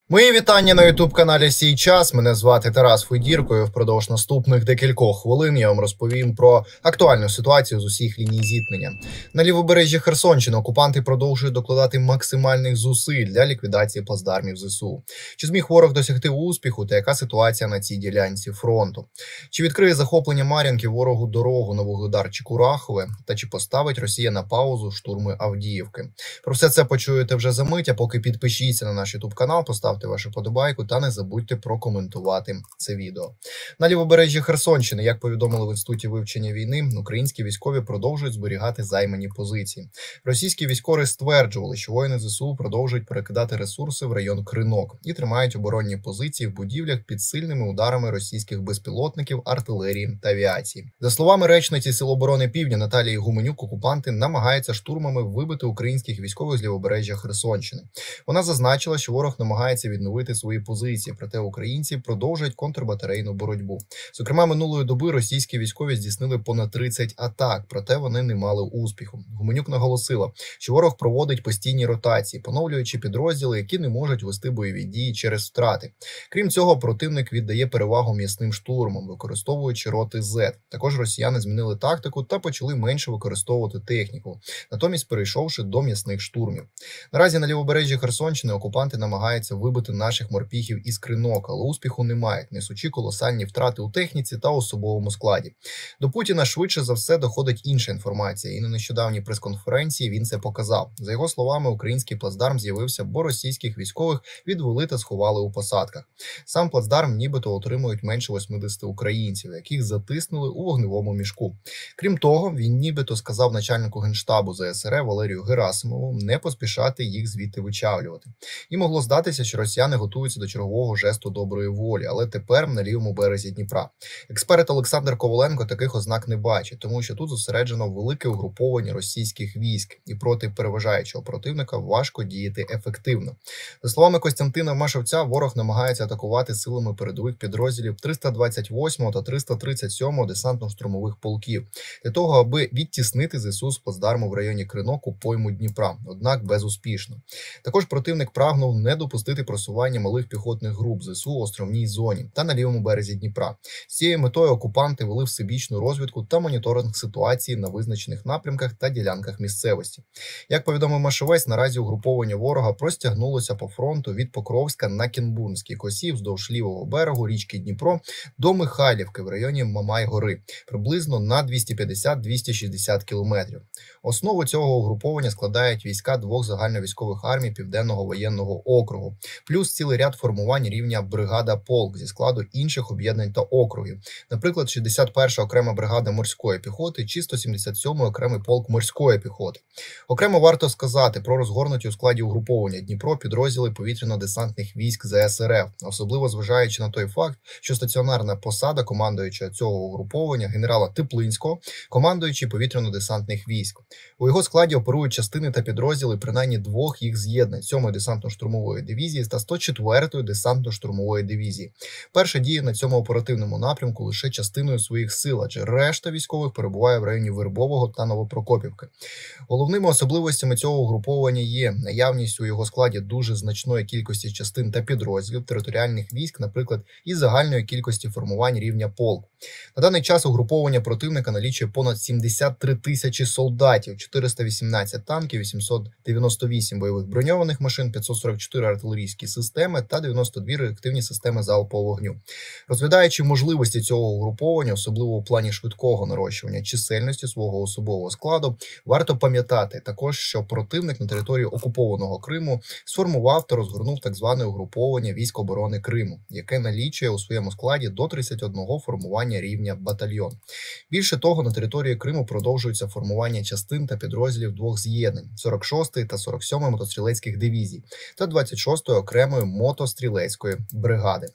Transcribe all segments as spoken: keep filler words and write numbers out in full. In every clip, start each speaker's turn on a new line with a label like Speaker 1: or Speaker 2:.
Speaker 1: Мої вітання на ютуб-каналі «Сій час». Мене звати Тарас Федірко. І впродовж наступних декількох хвилин я вам розповім про актуальну ситуацію з усіх ліній зіткнення. На лівобережжі Херсонщини окупанти продовжують докладати максимальних зусиль для ліквідації плацдармів ЗСУ. Чи зміг ворог досягти успіху та яка ситуація на цій ділянці фронту? Чи відкриє захоплення Мар'їнки ворогу дорогу на Вугледар чи Курахове? Та чи поставить Росія на паузу штурми Авдіївки? Про все це почуєте вже за мить, а поки підпишіться на наш ютуб-канал, поставте вашу подобайку та не забудьте прокоментувати це відео. На лівобережжі Херсонщини, як повідомили в Інституті вивчення війни, українські військові продовжують зберігати займані позиції. Російські військові стверджували, що воїни ЗСУ продовжують перекидати ресурси в район Кринок і тримають оборонні позиції в будівлях під сильними ударами російських безпілотників, артилерії та авіації. За словами речниці Сил оборони Півдня Наталії Гуменюк, окупанти намагаються штурмами вибити українських військових з лівобережжя Херсонщини. Вона зазначила, що ворог намагається відновити свої позиції, проте українці продовжують контрбатарейну боротьбу. Зокрема, минулої доби російські військові здійснили понад тридцять атак, проте вони не мали успіху. Гуменюк наголосила, що ворог проводить постійні ротації, поновлюючи підрозділи, які не можуть вести бойові дії через втрати. Крім цього, противник віддає перевагу м'ясним штурмам, використовуючи роти зет. Також росіяни змінили тактику та почали менше використовувати техніку, натомість перейшовши до м'ясних штурмів. Наразі на лівобережжі Херсонщини окупанти намагаються вибити наших морпіхів із Кринок, але успіху не мають, несучи колосальні втрати у техніці та особовому складі. До Путіна швидше за все доходить інша інформація, і на нещодавній прес-конференції він це показав. За його словами, український плацдарм з'явився, бо російських військових відвели та сховали у посадках. Сам плацдарм нібито отримують менше восьмидесяти українців, яких затиснули у вогневому мішку. Крім того, він нібито сказав начальнику Генштабу Зе Ес Ер Е Валерію Герасимову не поспішати їх звідти вичавлювати. І могло здатися, що росіяни готуються до чергового жесту доброї волі, але тепер на лівому березі Дніпра. Експерт Олександр Коваленко таких ознак не бачить, тому що тут зосереджено велике угруповання російських військ, і проти переважаючого противника важко діяти ефективно. За словами Костянтина Машевця, ворог намагається атакувати силами передових підрозділів триста двадцять восьмого та триста тридцять сьомого десантно-штурмових полків, для того, аби відтіснити ЗСУ з плацдарму в районі Кринок у пойму Дніпра, однак безуспішно. Також противник прагнув не допустити просування малих піхотних груп ЗСУ в островній зоні та на лівому березі Дніпра. З цією метою окупанти вели всебічну розвідку та моніторинг ситуації на визначених напрямках та ділянках місцевості. Як повідомив Машевець, наразі угруповання ворога простягнулося по фронту від Покровська на Кінбурнській косі вздовж лівого берегу річки Дніпро до Михайлівки в районі Мамай-гори, приблизно на двісті п'ятдесят - двісті шістдесят кілометрів. Основу цього угруповання складають війська двох загальновійськових армій Південного воєнного округу, плюс цілий ряд формувань рівня бригада-полк зі складу інших об'єднань та округів, наприклад, шістдесят перша окрема бригада морської піхоти чи сто сімдесят сьомий окремий полк морської піхоти. Окремо варто сказати про розгорнуті у складі угруповання Дніпро підрозділи повітряно-десантних військ Зе Ес Ер Еф, особливо зважаючи на той факт, що стаціонарна посада командуючого цього угруповання генерала Теплинського, командуючий повітряно-десантних військ. У його складі оперують частини та підрозділи принаймні двох їх з'єднань сьомої десантно-штурмової дивізії та сто четвертої десантно-штурмової дивізії. Перша діє на цьому оперативному напрямку лише частиною своїх сил, адже решта військових перебуває в районі Вербового та Новопрокопівки. Головними особливостями цього угруповання є наявність у його складі дуже значної кількості частин та підрозділів територіальних військ, наприклад, із загальної кількості формувань рівня полку. На даний час угруповання противника налічує понад сімдесят три тисячі солдатів, чотириста вісімнадцять танків, вісімсот дев'яносто вісім бойових броньованих машин, п'ятсот сорок чотири артилерійські системи та дев'яносто дві реактивні системи залпового вогню. Розглядаючи можливості цього угруповання, особливо у плані швидкого нарощування чисельності свого особового складу, варто пам'ятати також, що противник на території окупованого Криму сформував та розгорнув так зване угруповання військ оборони Криму, яке налічує у своєму складі до тридцяти одного формування рівня батальйон. Більше того, на території Криму продовжується формування частин та підрозділів двох з'єднань – сорок шостої та сорок сьомої мотострілецьких дивізій та двадцять шостої окремої мотострілецької бригади.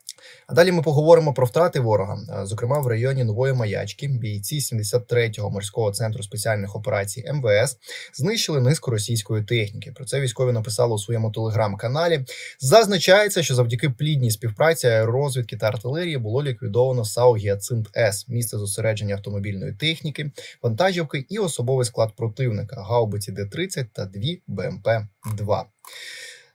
Speaker 1: А далі ми поговоримо про втрати ворога. Зокрема, в районі Нової Маячки бійці сімдесят третього морського центру спеціальних операцій Ем Ве Ес знищили низку російської техніки. Про це військові написали у своєму телеграм-каналі. Зазначається, що завдяки плідній співпраці аеророзвідки та артилерії було ліквідовано САУ «Гіацинт-С», місце зосередження автомобільної техніки, вантажівки і особовий склад противника, гаубиці Д тридцять та дві Бе Ем Пе два.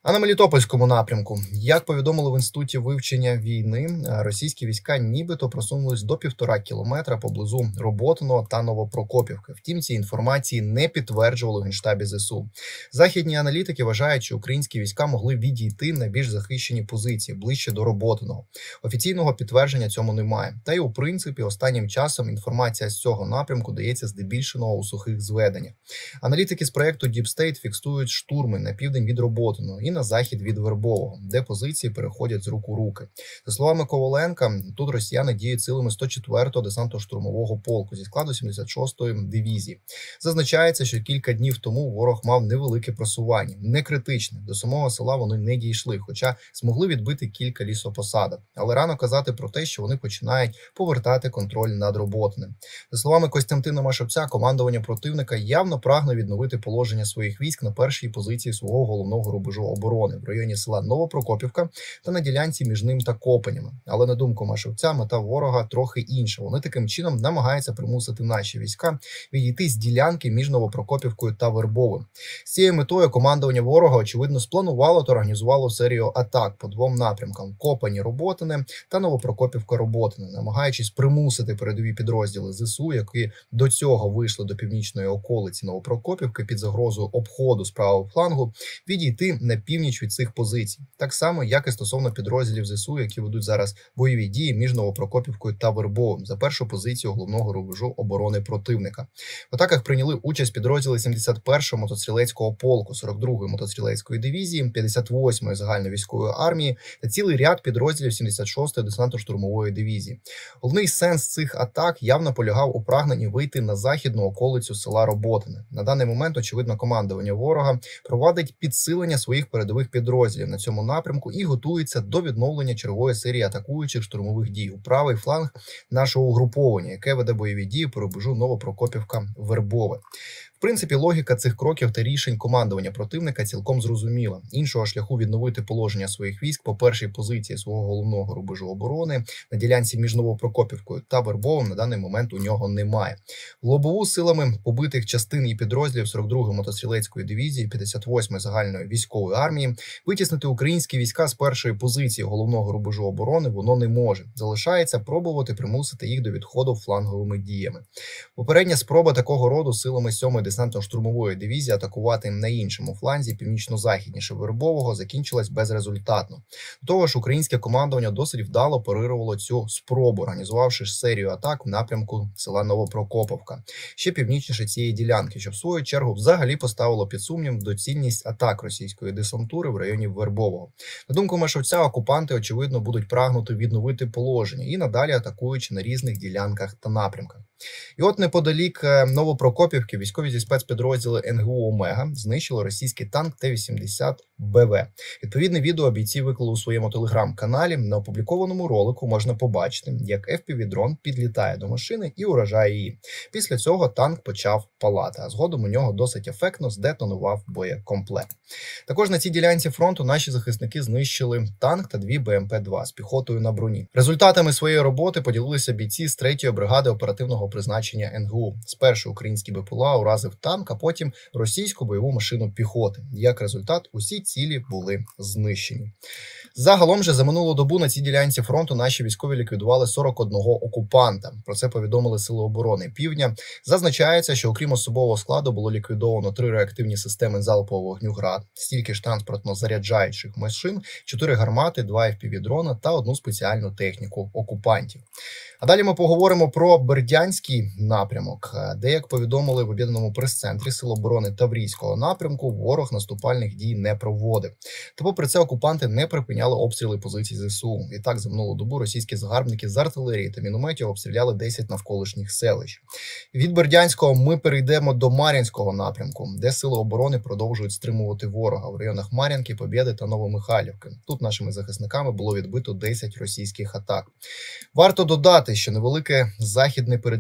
Speaker 1: А на Мелітопольському напрямку, як повідомили в інституті вивчення війни, російські війська нібито просунулись до півтора кілометра поблизу Роботиного та Новопрокопівки. Втім, ці інформації не підтверджували в Генштабі ЗСУ. Західні аналітики вважають, що українські війська могли відійти на більш захищені позиції, ближче до Роботиного. Офіційного підтвердження цьому немає. Та й у принципі останнім часом інформація з цього напрямку дається здебільшого у сухих зведеннях. Аналітики з проєкту Deep State фіксують штурми на південь від Роботиного і на захід від Вербового, де позиції переходять з рук у руки. За словами Коваленка, тут росіяни діють силами сто четвертого десантно-штурмового полку зі складу сімдесят шостої дивізії. Зазначається, що кілька днів тому ворог мав невелике просування, не критичне. До самого села вони не дійшли, хоча змогли відбити кілька лісопосадок. Але рано казати про те, що вони починають повертати контроль над Роботиним. За словами Костянтина Машевця, командування противника явно прагне відновити положення своїх військ на першій позиції свого головного рубежу оборони в районі села Новопрокопівка та на ділянці між ним та Копанями. Але на думку Машевця, мета ворога трохи інша. Вони таким чином намагаються примусити наші війська відійти з ділянки між Новопрокопівкою та Вербовим. З цією метою командування ворога, очевидно, спланувало та організувало серію атак по двом напрямкам – Копані-Роботине та Новопрокопівка-Роботине, намагаючись примусити передові підрозділи ЗСУ, які до цього вийшли до північної околиці Новопрокопівки під загрозою обходу з правого флангу, відійти на північ від цих позицій. Так само, як і стосовно підрозділів ЗСУ, які ведуть зараз бойові дії між Новопрокопівкою та Вербовим за першу позицію головного рубежу оборони противника. В атаках прийняли участь підрозділи сімдесят першого мотострілецького полку, сорок другої мотострілецької дивізії, п'ятдесят восьмої загальновійськової армії та цілий ряд підрозділів сімдесят шостої десантно-штурмової дивізії. Головний сенс цих атак явно полягав у прагненні вийти на західну околицю села Роботине. На даний момент, очевидно, командування ворога проводить підсилення своїх передових підрозділів на цьому напрямку і готується до відновлення чергової серії атакуючих штурмових дій у правий фланг нашого угруповання, яке веде бойові дії по рубежу Новопрокопівка-Вербове. В принципі, логіка цих кроків та рішень командування противника цілком зрозуміла. Іншого шляху відновити положення своїх військ по першій позиції свого головного рубежу оборони на ділянці між Новопрокопівкою та Вербовим на даний момент у нього немає. В лобову силами побитих частин і підрозділів сорок другої мотострілецької дивізії, п'ятдесят восьмої загальної військової армії витіснити українські війська з першої позиції головного рубежу оборони воно не може. Залишається пробувати примусити їх до відходу фланговими діями. Попередня спроба такого роду силами сьомої десантно-штурмової дивізії атакувати на іншому фланзі північно-західніше Вербового закінчилась безрезультатно. До того ж, українське командування досить вдало парирувало цю спробу, організувавши серію атак в напрямку села Новопрокопівка, ще північніше цієї ділянки, що в свою чергу взагалі поставило під сумнів доцільність атак російської десантури в районі Вербового. На думку Машевця, окупанти, очевидно, будуть прагнути відновити положення і надалі атакуючи на різних ділянках та напрямках. І от неподалік Новопрокопівки військові зі спецпідрозділи ен ге у «Омега» знищили російський танк Т вісімдесят Б В. Відповідне відео бійці виклали у своєму телеграм-каналі. На опублікованому ролику можна побачити, як еф пі ві-дрон підлітає до машини і уражає її. Після цього танк почав палати, а згодом у нього досить ефектно здетонував боєкомплект. Також на цій ділянці фронту наші захисники знищили танк та дві Б М П два з піхотою на броні. Результатами своєї роботи поділилися бійці з третьої бригади оперативного призначення ен ге у. Спершу український Б П Л А уразив танк, а потім російську бойову машину піхоти. Як результат, усі цілі були знищені. Загалом же за минулу добу на цій ділянці фронту наші військові ліквідували сорок одного окупанта. Про це повідомили Сили оборони Півдня. Зазначається, що окрім особового складу було ліквідовано три реактивні системи залпового вогню «Град», стільки ж транспортно-заряджаючих машин, чотири гармати, два еф пі ві-дрона та одну спеціальну техніку окупантів. А далі ми поговоримо про Бердянський напрямок, де, як повідомили в об'єднаному прес-центрі Сил оборони Таврійського напрямку, ворог наступальних дій не проводив. Та попри це окупанти не припиняли обстріли позицій зе се у. І так, за минулу добу російські загарбники з артилерії та мінометів обстріляли десять навколишніх селищ. Від Бердянського ми перейдемо до Мар'їнського напрямку, де Сили оборони продовжують стримувати ворога в районах Мар'їнки, Побєди та Новомихайлівки. Тут нашими захисниками було відбито десять російських атак. Варто додати, що невелике західне передмістя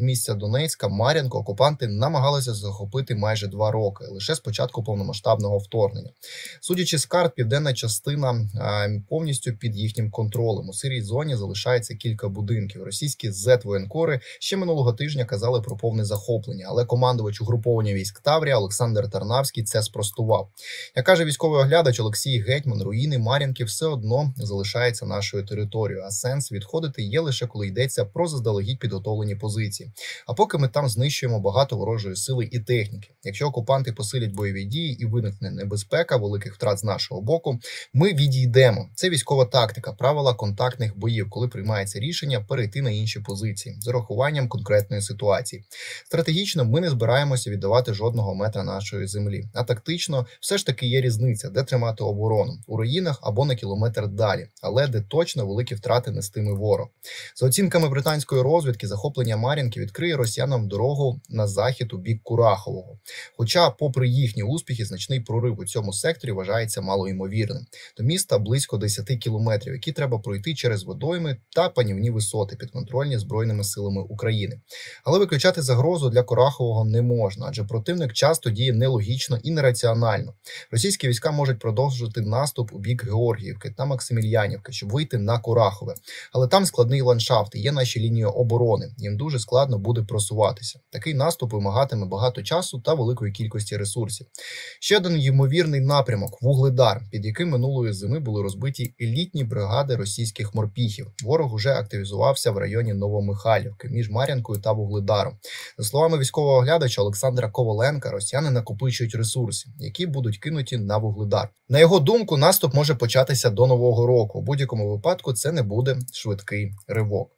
Speaker 1: передмістя Донецька, Мар'їнку, окупанти намагалися захопити майже два роки, лише з початку повномасштабного вторгнення. Судячи з карт, південна частина а, повністю під їхнім контролем. У сирій зоні залишається кілька будинків. Російські зет-воєнкори ще минулого тижня казали про повне захоплення, але командувач угруповання військ Таврія Олександр Тарнавський це спростував. Як каже військовий оглядач Олексій Гетьман, руїни Мар'їнки все одно залишаються нашою територією, а сенс відходити є лише коли йдеться про заздалегідь підготовлені позиції. А поки ми там знищуємо багато ворожої сили і техніки. Якщо окупанти посилять бойові дії і виникне небезпека великих втрат з нашого боку, ми відійдемо. Це військова тактика, правила контактних боїв, коли приймається рішення перейти на інші позиції з урахуванням конкретної ситуації. Стратегічно ми не збираємося віддавати жодного метра нашої землі, а тактично все ж таки є різниця, де тримати оборону – у руїнах або на кілометр далі, але де точно великі втрати нестиме ворог. За оцінками британської розвідки, захоплення Мар'їнки відкриє росіянам дорогу на захід у бік Курахового. Хоча, попри їхні успіхи, значний прорив у цьому секторі вважається малоймовірним. До міста близько десять кілометрів, які треба пройти через водойми та панівні висоти, підконтрольні Збройними силами України. Але виключати загрозу для Курахового не можна, адже противник часто діє нелогічно і нераціонально. Російські війська можуть продовжити наступ у бік Георгіївки та Максимільянівки, щоб вийти на Курахове. Але там складний ландшафт і є наші лінії оборони. Їм дуже складно буде просуватися. Такий наступ вимагатиме багато часу та великої кількості ресурсів. Ще один ймовірний напрямок – Вугледар, під яким минулої зими були розбиті елітні бригади російських морпіхів. Ворог уже активізувався в районі Новомихайлівки, між Мар'їнкою та Вугледаром. За словами військового оглядача Олександра Коваленка, росіяни накопичують ресурси, які будуть кинуті на Вугледар. На його думку, наступ може початися до Нового року. У будь-якому випадку це не буде швидкий ривок.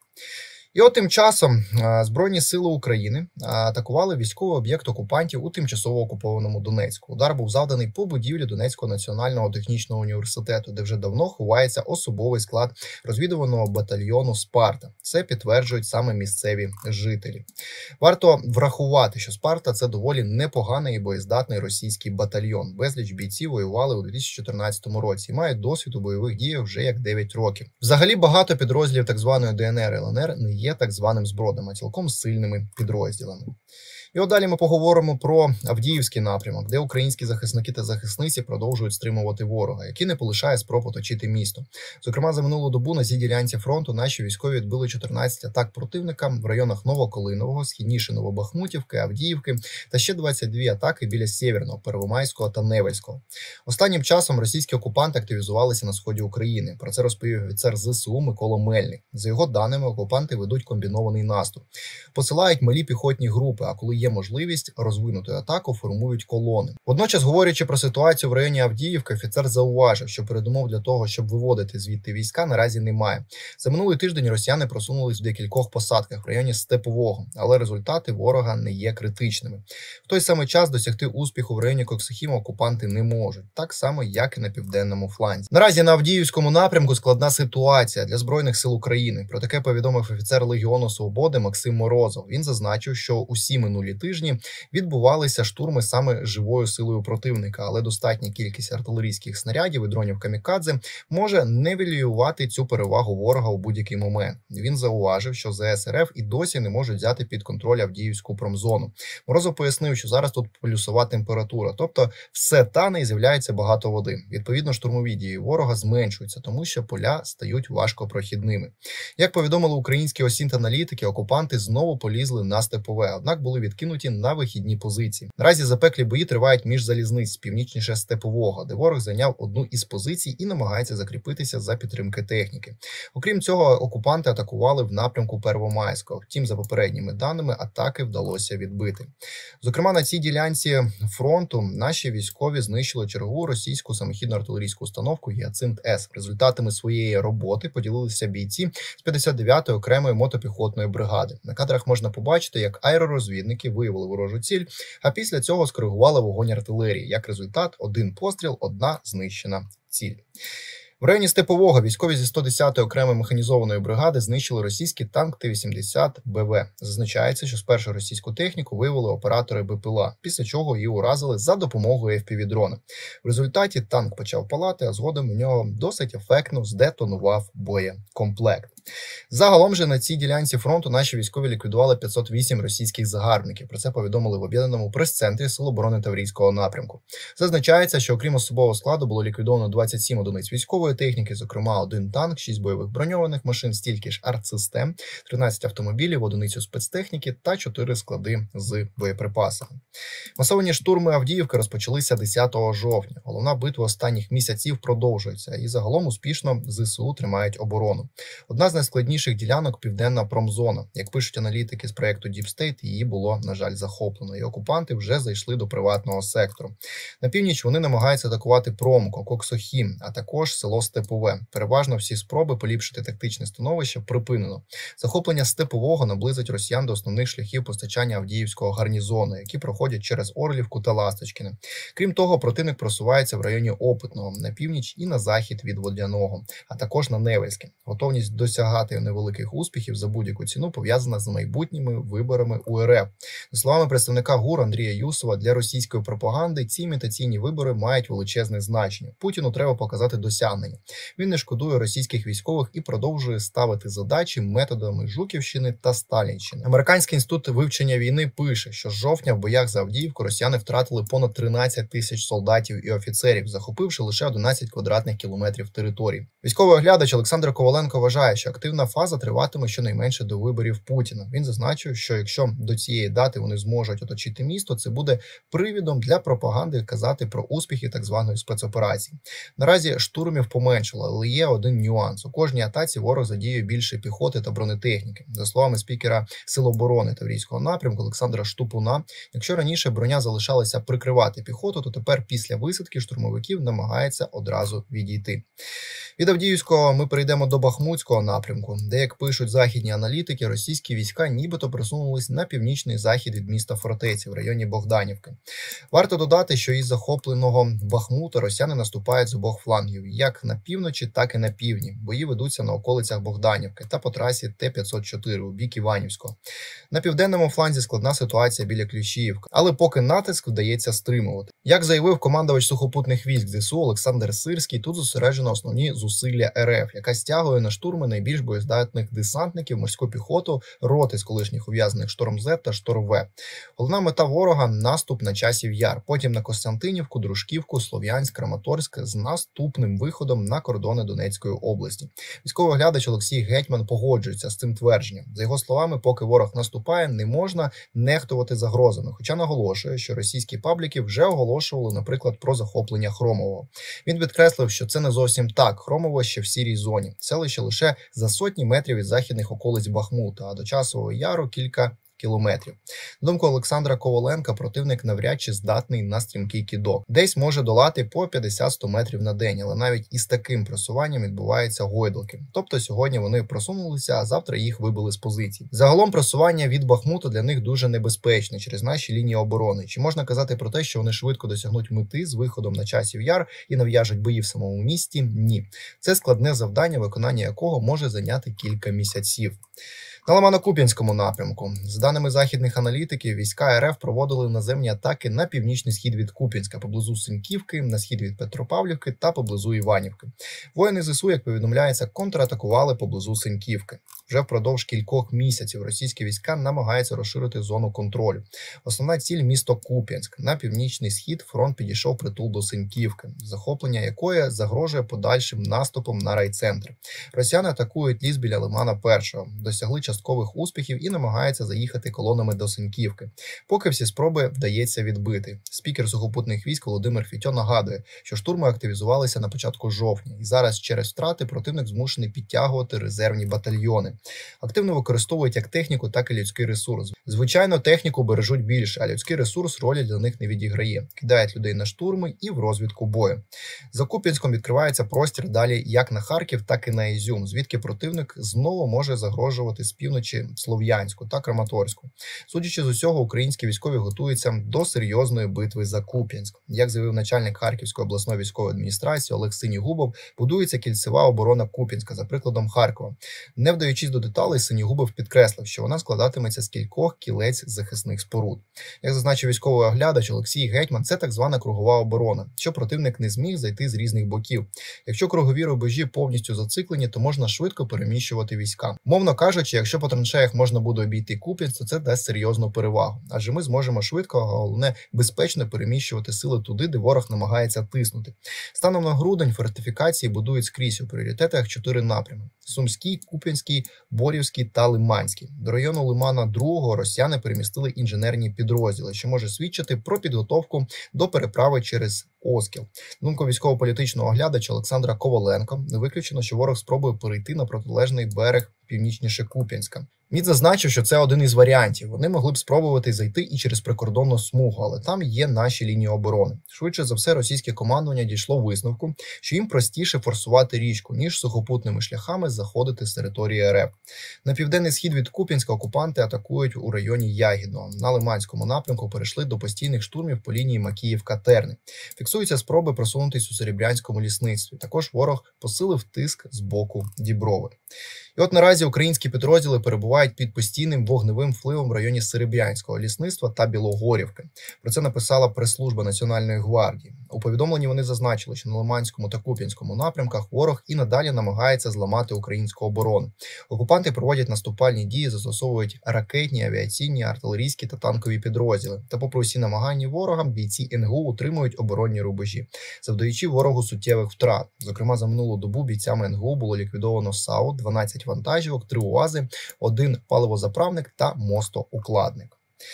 Speaker 1: І от тим часом Збройні сили України атакували військовий об'єкт окупантів у тимчасово окупованому Донецьку. Удар був завданий по будівлі Донецького національного технічного університету, де вже давно ховається особовий склад розвідувального батальйону «Спарта». Це підтверджують саме місцеві жителі. Варто врахувати, що «Спарта» – це доволі непоганий і боєздатний російський батальйон. Безліч бійців воювали у дві тисячі чотирнадцятому році і мають досвід у бойових діях вже як дев'ять років. Взагалі багато підрозділів так званої Д Н Р і Л Н Р не є так званим збродом, а цілком сильними підрозділами. І от далі ми поговоримо про Авдіївський напрямок, де українські захисники та захисниці продовжують стримувати ворога, який не полишає спроб оточити місто. Зокрема, за минулу добу на цій ділянці фронту наші військові відбили чотирнадцять атак противника в районах Новоколинового, східніше Новобахмутівки, Авдіївки та ще двадцять дві атаки біля Сєвєрного, Первомайського та Невельського. Останнім часом російські окупанти активізувалися на сході України. Про це розповів офіцер З С У Микола Мельник. За його даними, окупанти ведуть комбінований наступ. Посилають малі піхотні групи, а коли є можливість розвинути атаку, формують колони. Водночас, говорячи про ситуацію в районі Авдіївки, офіцер зауважив, що передумов для того, щоб виводити звідти війська, наразі немає. За минулий тиждень росіяни просунулись в декількох посадках в районі Степового, але результати ворога не є критичними. В той самий час досягти успіху в районі Коксохіма окупанти не можуть, так само, як і на південному фланзі. Наразі на Авдіївському напрямку складна ситуація для Збройних сил України. Про таке повідомив офіцер Легіону Свободи Максим Морозов. Він зазначив, що усі минулі тижні відбувалися штурми саме живою силою противника, але достатня кількість артилерійських снарядів і дронів камікадзе може нівелювати цю перевагу ворога у будь-який момент. Він зауважив, що З С Р Ф і досі не можуть взяти під контроль Авдіївську промзону. Морозов пояснив, що зараз тут плюсова температура, тобто все тане і з'являється багато води. Відповідно, штурмові дії ворога зменшуються, тому що поля стають важкопрохідними. Як повідомили українські осінт-аналітики, окупанти знову полізли на Степове, однак були відкинуті на вихідні позиції. Наразі запеклі бої тривають між залізниць, північніше Степового, де ворог зайняв одну із позицій і намагається закріпитися за підтримки техніки. Окрім цього, окупанти атакували в напрямку Первомайського. Втім, за попередніми даними, атаки вдалося відбити. Зокрема, на цій ділянці фронту наші військові знищили чергову російську самохідну артилерійську установку «Гіацинт-С». Результатами своєї роботи поділилися бійці з п'ятдесят дев'ятої окремої мотопіхотної бригади. На кадрах можна побачити, як аеророзвідники виявили ворожу ціль, а після цього скоригували вогонь артилерії. Як результат, один постріл, одна знищена ціль. В районі Степового військові зі сто десятої окремої механізованої бригади знищили російський танк Т вісімдесят Б В. Зазначається, що спершу російську техніку виявили оператори Б П Л А, після чого її уразили за допомогою Ф Пі ві-дрона. В результаті танк почав палати, а згодом у нього досить ефектно здетонував боєкомплект. Загалом же на цій ділянці фронту наші військові ліквідували п'ятсот вісім російських загарбників. Про це повідомили в об'єднаному прес-центрі Сил оборони Таврійського напрямку. Зазначається, що окрім особового складу було ліквідовано двадцять сім одиниць військової техніки, зокрема один танк, шість бойових броньованих машин, стільки ж артсистем, тринадцять автомобілів, одиницю спецтехніки та чотири склади з боєприпасами. Масовані штурми Авдіївки розпочалися десятого жовтня. Головна битва останніх місяців продовжується і загалом успішно ЗСУ тримають оборону. Одна з найскладніших ділянок – південна промзона. Як пишуть аналітики з проєкту Deep State, її було, на жаль, захоплено. І окупанти вже зайшли до приватного сектору. На північ вони намагаються атакувати Промко, Коксохім, а також село Степове. Переважно всі спроби поліпшити тактичне становище припинено. Захоплення Степового наблизить росіян до основних шляхів постачання Авдіївського гарнізону, які проходять через Орлівку та Ласточкине. Крім того, противник просувається в районі Опитного, на північ і на захід від Водяного, а також на Невельське. Готовність досягати невеликих успіхів за будь-яку ціну пов'язана з майбутніми виборами у РФ. За словами представника ГУР Андрія Юсова, для російської пропаганди ці імітаційні вибори мають величезне значення. Путіну треба показати досягнення. Він не шкодує російських військових і продовжує ставити задачі методами Жуківщини та Сталінщини. Американський інститут вивчення війни пише, що з жовтня в боях за Авдіївку росіяни втратили понад тринадцять тисяч солдатів і офіцерів, захопивши лише одинадцять квадратних кілометрів території. Військовий оглядач Олександр Коваленко вважає, що активна фаза триватиме щонайменше до виборів Путіна. Він зазначив, що якщо до цієї дати вони зможуть оточити місто, це буде привідом для пропаганди казати про успіхи так званої спецоперації. Наразі штурмів поменшало, але є один нюанс. У кожній атаці ворог задіює більше піхоти та бронетехніки. За словами спікера Сил оборони Таврійського напрямку Олександра Штупуна, якщо раніше броня залишалася прикривати піхоту, то тепер після висадки штурмовиків намагається одразу відійти. Від Авдіївського ми перейдемо до Бахмутського напрямку, де, як пишуть західні аналітики, російські війська нібито просунулись на північний захід від міста Фортеці в районі Богданівки. Варто додати, що із захопленого Бахмута росіяни наступають з обох флангів, як на півночі, так і на півдні. Бої ведуться на околицях Богданівки та по трасі Т п'ятсот чотири у бік Іванівського. На південному фланзі складна ситуація біля Кліщіївки, але поки натиск вдається стримувати. Як заявив командувач сухопутних військ ЗСУ Олександр Сирський, тут зосереджено основні зусилля РФ, яка стягує на штурми найбільш боєздатних десантників, морську піхоту, роти з колишніх ув'язнених Шторм З та Шторм В. Головна мета ворога – наступ на Часів Яр, потім на Костянтинівку, Дружківку, Слов'янськ, Краматорськ з наступним виходом на кордони Донецької області. Військовий оглядач Олексій Гетьман погоджується з цим твердженням. За його словами, поки ворог наступає, не можна нехтувати загрозами, хоча наголошує, що російські пабліки вже оголошували, наприклад, про захоплення Хромового. Він підкреслив, що це не зовсім так. Хромово ще в сірій зоні. Селище лише за сотні метрів від західних околиць Бахмута, а до Часового Яру кілька кілометрів. На думку Олександра Коваленка, противник навряд чи здатний на стрімкий кидок. Десь може долати по п'ятдесят-сто метрів на день, але навіть із таким просуванням відбуваються гойдалки. Тобто сьогодні вони просунулися, а завтра їх вибили з позицій. Загалом просування від Бахмута для них дуже небезпечне через наші лінії оборони. Чи можна казати про те, що вони швидко досягнуть мети з виходом на Часів Яр і нав'яжуть бої в самому місті? Ні. Це складне завдання, виконання якого може зайняти кілька місяців. На Лимано-Куп'янському напрямку. За даними західних аналітиків, війська РФ проводили наземні атаки на північний схід від Куп'янська, поблизу Синьківки, на схід від Петропавлівки та поблизу Іванівки. Воїни ЗСУ, як повідомляється, контратакували поблизу Синьківки. Вже впродовж кількох місяців російські війська намагаються розширити зону контролю. Основна ціль – місто Куп'янськ. На північний схід фронт підійшов притул до Синьківки, захоплення якої загрожує подальшим наступом на райцентр. Росіяни атакують ліс біля Лимана Першого, досягли часткових успіхів і намагаються заїхати колонами до Синьківки. Поки всі спроби вдається відбити. Спікер сухопутних військ Володимир Фітьо нагадує, що штурми активізувалися на початку жовтня, і зараз через втрати противник змушений підтягувати резервні батальйони. Активно використовують як техніку, так і людський ресурс. Звичайно, техніку бережуть більше, а людський ресурс ролі для них не відіграє. Кидають людей на штурми і в розвідку бою. За Куп'янськом відкривається простір далі як на Харків, так і на Ізюм, звідки противник знову може загрожувати з півночі Слов'янську та Краматорську. Судячи з усього, українські військові готуються до серйозної битви за Куп'янськ. Як заявив начальник Харківської обласної військової адміністрації Олег Синігубов, будується кільцева оборона Куп'янська за прикладом Харкова. Не вдаючись вдаваючись до деталей, Синігубов підкреслив, що вона складатиметься з кількох кілець захисних споруд. Як зазначив військовий оглядач Олексій Гетьман, це так звана кругова оборона, що противник не зміг зайти з різних боків. Якщо кругові рубежі повністю зациклені, то можна швидко переміщувати війська. Мовно кажучи, якщо по траншеях можна буде обійти Куп'янськ, то це дасть серйозну перевагу, адже ми зможемо швидко, а головне безпечно переміщувати сили туди, де ворог намагається тиснути. Станом на грудень фортифікації будують скрізь у пріоритетах чотири напрями: Сумський, Куп'янський, Борівський та Лиманський. До району Лимана другого росіяни перемістили інженерні підрозділи, що може свідчити про підготовку до переправи через Оскіл. Думку військово-політичного оглядача Олександра Коваленко, не виключено, що ворог спробує перейти на протилежний берег північніше Куп'янська. Мід зазначив, що це один із варіантів. Вони могли б спробувати зайти і через прикордонну смугу, але там є наші лінії оборони. Швидше за все, російське командування дійшло висновку, що їм простіше форсувати річку, ніж сухопутними шляхами заходити з території РФ. На південний схід від Куп'янська окупанти атакують у районі Ягідного. На Лиманському напрямку перейшли до постійних штурмів по лінії Макіївка-Терни. Фіксуються спроби просунутись у Серебрянському лісництві. Також ворог посилив тиск з боку Діброви. І от наразі українські підрозділи перебувають під постійним вогневим впливом в районі Серебрянського лісництва та Білогорівки. Про це написала прес-служба Національної гвардії. У повідомленні вони зазначили, що на Лиманському та Куп'янському напрямках ворог і надалі намагається зламати українську оборону. Окупанти проводять наступальні дії, застосовують ракетні, авіаційні, артилерійські та танкові підрозділи. Та попри усі намагання ворога, бійці ен ге у утримують оборонні рубежі, завдаючи ворогу суттєвих втрат. Зокрема, за минулу добу бійцями ен ге у було ліквідовано САУ, дванадцять вантажівок, три УАЗи, один паливозаправник та мостоукладник.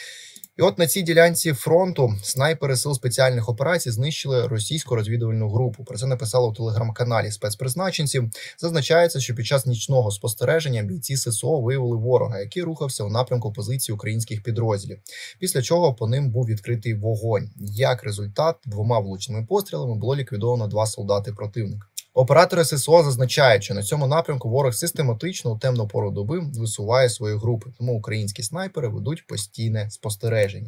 Speaker 1: І от на цій ділянці фронту снайпери сил спеціальних операцій знищили російську розвідувальну групу. Про це написали у телеграм-каналі спецпризначенців. Зазначається, що під час нічного спостереження бійці ес ес о виявили ворога, який рухався у напрямку позиції українських підрозділів. Після чого по ним був відкритий вогонь. Як результат, двома влучними пострілами було ліквідовано два солдати противника. Оператори ес ес о зазначають, що на цьому напрямку ворог систематично у темну пору доби висуває свої групи, тому українські снайпери ведуть постійне спостереження.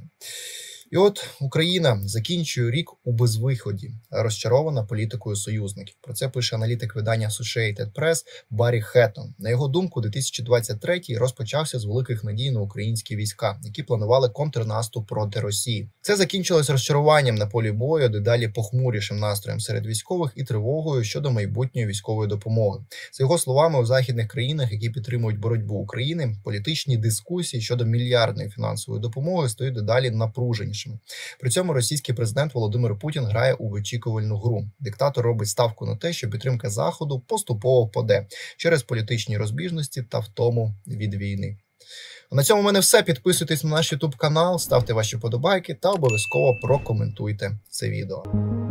Speaker 1: І от Україна закінчує рік у безвиході, розчарована політикою союзників. Про це пише аналітик видання Associated Press Баррі Хеттон. На його думку, дві тисячі двадцять третій розпочався з великих надій на українські війська, які планували контрнаступ проти Росії. Це закінчилось розчаруванням на полі бою, дедалі похмурішим настроєм серед військових і тривогою щодо майбутньої військової допомоги. За його словами, у західних країнах, які підтримують боротьбу України, політичні дискусії щодо мільярдної фінансової допомоги стають дедалі напружені. При цьому російський президент Володимир Путін грає у вичікувальну гру. Диктатор робить ставку на те, що підтримка Заходу поступово впаде через політичні розбіжності та втому від війни. А на цьому в мене все. Підписуйтесь на наш ютуб канал, ставте ваші вподобайки та обов'язково прокоментуйте це відео.